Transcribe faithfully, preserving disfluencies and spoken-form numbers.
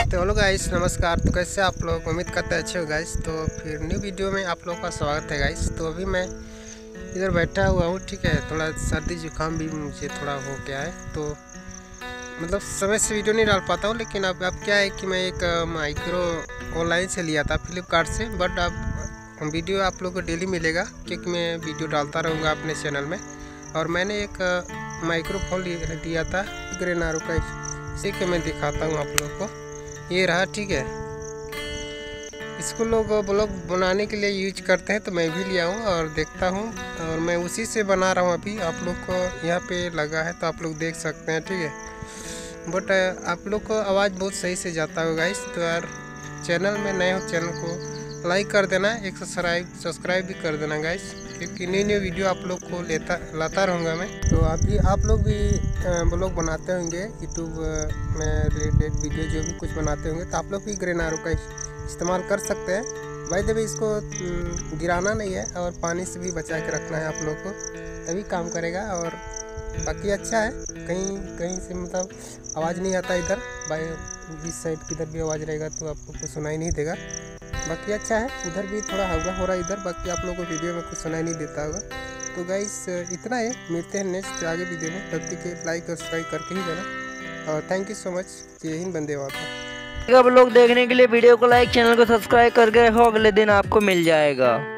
तो hello guys, नमस्कार। तो कैसे आप लोग, उम्मीद करते हैं अच्छे हो गाइस। तो फिर न्यू वीडियो में आप लोगों का स्वागत है गाइस। तो अभी मैं इधर बैठा हुआ हूँ, ठीक है। थोड़ा सर्दी जुकाम भी मुझे थोड़ा हो गया है, तो मतलब समय से वीडियो नहीं डाल पाता हूँ। लेकिन अब अब क्या है कि मैं एक माइक्रो ऑनलाइन से लिया था फ्लिपकार्ट से, बट अब वीडियो आप लोगों को डेली मिलेगा क्योंकि मैं वीडियो डालता रहूँगा अपने चैनल में। और मैंने एक माइक्रोफोन लिया था ग्रेनारो का, इसी को मैं दिखाता हूँ आप लोगों को। ये रहा, ठीक है। इसको लोग ब्लॉग बनाने के लिए यूज करते हैं, तो मैं भी लिया हूँ और देखता हूँ, और मैं उसी से बना रहा हूँ। अभी आप लोग को यहाँ पे लगा है तो आप लोग देख सकते हैं, ठीक है। बट आप लोग को आवाज़ बहुत सही से जाता होगा इस। तो यार चैनल में नए हो, चैनल को लाइक कर देना, एक सब्सक्राइब सब्सक्राइब भी कर देना गाइस, क्योंकि न्यू न्यू वीडियो आप लोग को लेता लाता रहूँगा मैं। तो अभी आप लोग भी ब्लॉग बनाते होंगे, यूट्यूब में रिलेटेड वीडियो जो भी कुछ बनाते होंगे, तो आप लोग भी ग्रेनारो का इस्तेमाल कर सकते हैं। भाई जब इसको गिराना नहीं है और पानी से भी बचा के रखना है आप लोग को, तभी काम करेगा। और बाकी अच्छा है, कहीं कहीं से मतलब आवाज़ नहीं आता इधर, भाई इस साइड किधर भी आवाज़ रहेगा तो आप लोग को सुनाई नहीं देगा। बाकी अच्छा है, उधर भी थोड़ा हवा हो रहा है इधर, बाकी आप लोगों को वीडियो में कुछ सुनाई नहीं देता होगा। तो गाइस इतना है, मिलते हैं नेक्स्ट आगे वीडियो में। तब तक के लाइक और सब्सक्राइब करके ही जाना, और थैंक यू सो मच। जय हिंद, वंदे मातरम। ब्लॉग देखने के लिए वीडियो को लाइक, चैनल को सब्सक्राइब करके रखो, अगले दिन आपको मिल जाएगा।